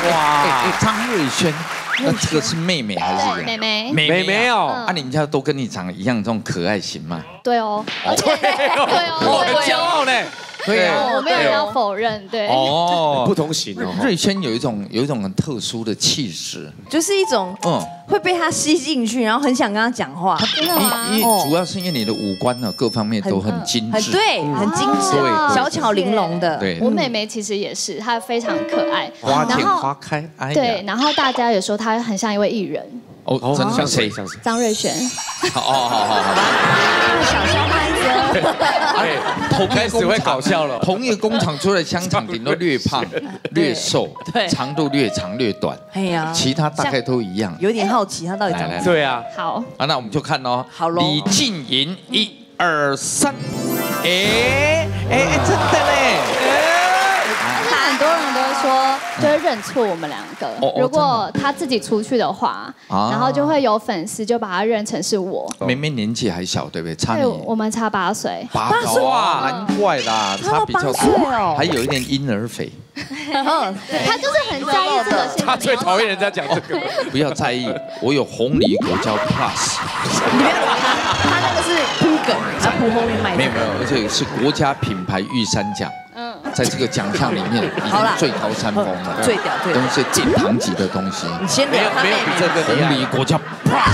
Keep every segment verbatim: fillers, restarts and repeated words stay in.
哇，张瑞轩，那这个是妹妹还是妹妹？ 妹妹哦， 啊，你们家都跟你长一样这种可爱型吗？ 对哦， 对哦，对哦， 很骄傲呢。 对啊， 我没有人要否认，对。 哦， 不同型哦。 瑞轩有一种有一种很特殊的气质， 就是一种嗯会被他吸进去，然后很想跟他讲话。 真的吗？ 因为主要是因为你的五官呢各方面都很精致， 很对，很精致，小巧玲珑的。 对， 我妹妹其实也是，她非常可爱。 花见花开，哎对，然后大家也说她很像一位艺人。 哦，真的像谁？ 像谁？ 张瑞璇。 哦，好好好。 小香妹子。 哎，同开始会搞笑了。同一个工厂出来香肠，顶多略胖、略瘦，对，长度略长略短。哎呀，其他大概都一样。 有点好奇，他到底长怎样？ 对啊。 好。 啊，那我们就看哦。 好喽。 李静莹，一二三。哎哎，真的嘞。 很多人都会说，就会认错我们两个。如果他自己出去的话，然后就会有粉丝就把他认成是我。 妹妹年纪还小，对不对？差你。 我们差八岁。 八岁哇，难怪啦，差比较多，还有一点婴儿肥。 他就是很在意这个。 他最讨厌人家讲这个。 不要在意，我有红梨果胶 Plus。 你不要管他，他那个是铺梗，他铺后面卖的。 没有没有，而且是国家品牌玉山奖。嗯，在这个奖项里面已经最高山峰了， 最屌最屌， 都是殿堂级的东西。 你先没有没有比这个红梨果胶 Plus。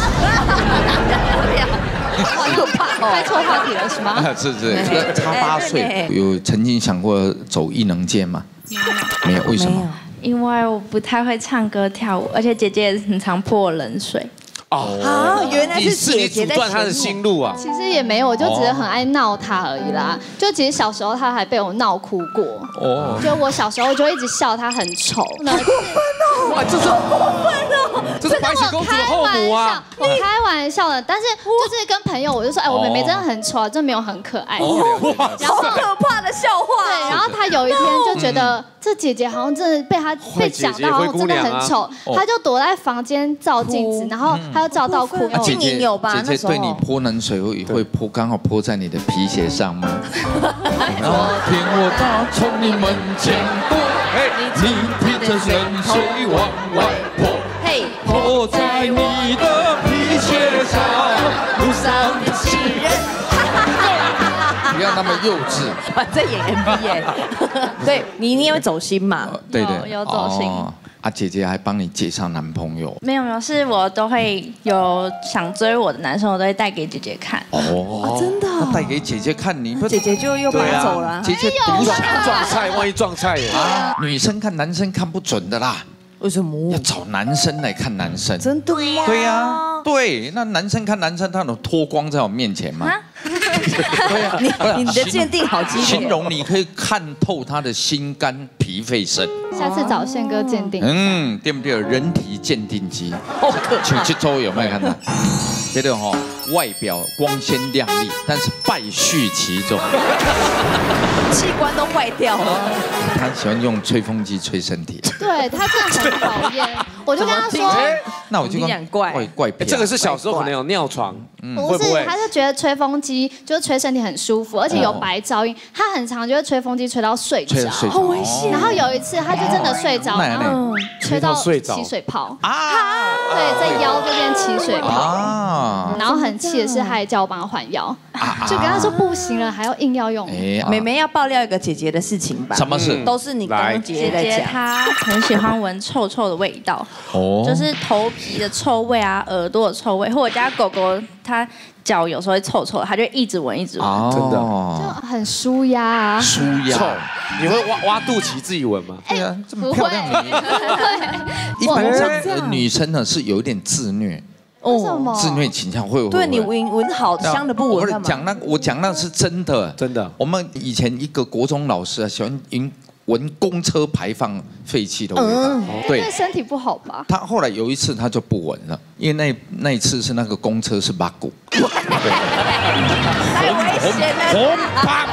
好可怕哦！开错话题了是吗？ 是是，这个差八岁，有曾经想过走艺能界吗？没有，为什么？ 因为我不太会唱歌跳舞，而且姐姐很常泼我冷水。 哦，啊，原来是姐姐在阻断他的心路啊！ 其实也没有，我就只是很爱闹他而已啦。就其实小时候他还被我闹哭过。哦。就我小时候就一直笑他很丑。好过分哦！ 哇，这是好过分哦！ 这是白雪公主的后母啊！ 我开玩笑的，但是就是跟朋友我就说，哎，我妹妹真的很丑，真没有很可爱。 哇，好可怕的笑话。 对，然后他有一天就觉得这姐姐好像真的被他被讲到，好像真的很丑，他就躲在房间照镜子，然后他就照到哭。 姐姐有吧？ 姐姐对你泼冷水会会泼，刚好泼在你的皮鞋上吗？那天我打从你门前过，你披着冷水往外泼，嘿，泼在你的皮鞋上，路上的行人。不要那么幼稚， 我在演 M V 耶。对你，你也会走心嘛？ 对对， 有走心。 啊，姐姐还帮你介绍男朋友？ 没有没有，是我都会有想追我的男生，我都会带给姐姐看。 哦， 真的？ 那带给姐姐看，你姐姐就又搬走了。 姐姐独享撞菜，万一撞菜啊！女生看男生看不准的啦。 为什么？ 要找男生来看男生。 真的吗？ 对呀，对，那男生看男生，他能脱光在我面前吗？对呀， 你你的鉴定好激烈。 形容你可以看透他的心肝脾肺肾。 下次找宪哥鉴定。 嗯，对不对？人体鉴定机。 好可怕。 请这周有没有看到？这个哈，外表光鲜亮丽，但是败絮其中， 器官都坏掉了。 他喜欢用吹风机吹身体。 对他真的很讨厌，我就跟他说， 那我就讲怪怪癖。 这个是小时候可能有尿床， 不是，他就觉得吹风机就是吹身体很舒服，而且有白噪音，他很常就会吹风机吹到睡着， 好危险。 然后有一次他就真的睡着，然后吹到起水泡啊，对，在腰这边起水泡，然后很气的是，他还叫我帮他换药，就跟他说不行了，还要硬要用。 妹妹要爆料一个姐姐的事情吧？ 什么事？ 都是你跟姐姐在讲。 她很喜欢闻臭臭的味道，哦，就是头皮的臭味啊，耳朵的臭味，或我家狗狗它脚有时候会臭臭，它就一直闻一直闻， 真的就很舒压啊。 舒压， 你会挖挖肚脐自己闻吗？ 对啊，这么漂亮的女人，一般上女生呢是有一点自虐。 为什么？ 自虐倾向会？ 对你闻闻好香的不闻干嘛？ 讲那我讲那是真的， 真的。 我们以前一个国中老师啊，喜欢闻闻公车排放废气的味道， 对身体不好吧？ 他后来有一次他就不闻了，因为那那一次是那个公车是八股，对， 太危险了， 红八。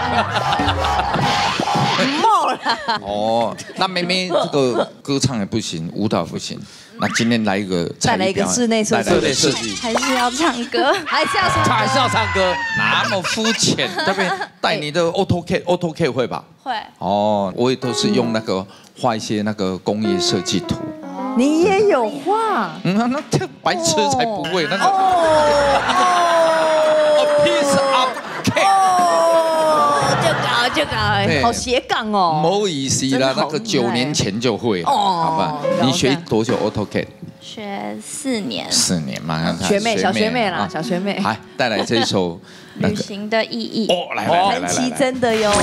冒了。 哦，那妹妹这个歌唱也不行，舞蹈不行。那今天来一个， 再来一个室内设计， 设计还是要唱歌， 还是要唱， 还是要唱歌， 那么肤浅，对不对？带你的 AutoCAD，AutoCAD 会吧？ 会。 哦，我也都是用那个画一些那个工业设计图。 你也有画？ 嗯，那这白痴才不会那个。 哦 ，A piece of cake。 哦，就搞就搞，好斜杠哦。 没意思啦，那个九年前就会了，好吧？你学多久 AutoCAD？ 学四年。 四年嘛， 学妹小学妹啦，小学妹。 来，带来这一首旅行的意义。 哦，来来来来， 很奇真的哟。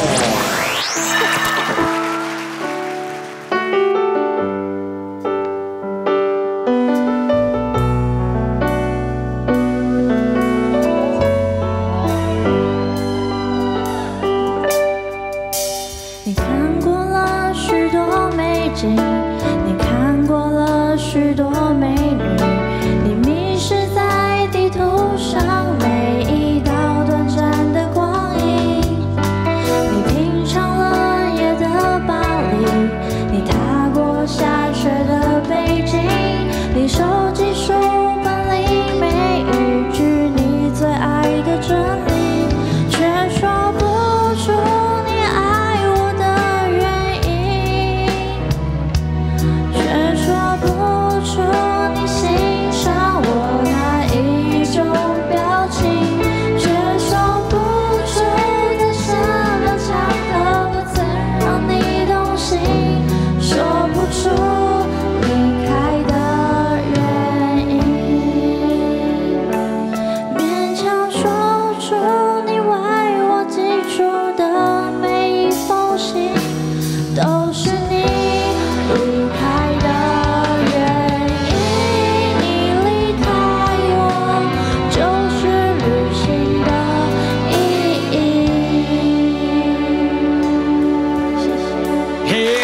你看过了许多美景，你看过了许多美女，你迷失在地图上每一道短暂的光阴，你品尝了夜的巴黎，你踏过下雪的北京，你收集书本里每一句你最爱的真理，却说不出你爱我的原因，却说不出你欣赏我哪一种表情，却说不出在什么场合我曾让你动心，说不出离开的原因，勉强说出你为我寄出的每一封信，都是你离开的原因。你离开我，就是旅行的意义。谢谢。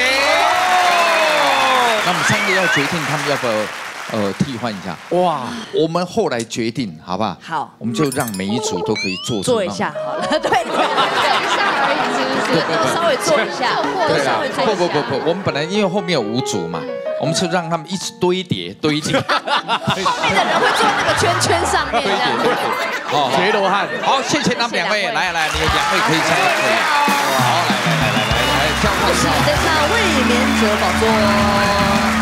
那我们三个要决定他们要不要呃替换一下。哇，我们后来决定，好不好？ 好， 我们就让每一组都可以做做一下好了。对对对， 一下而已，是不是？ 都稍微做一下， 对稍微做一下。 不不不不，我们本来因为后面有五组嘛，我们是让他们一起堆叠堆叠。 后面的人会坐那个圈圈上面这样。 哦， 垂罗汉。 好，谢谢他们两位，来来，你们两位可以上来，可以。好，来来来来来来，交换一下。 这场卫冕者宝座。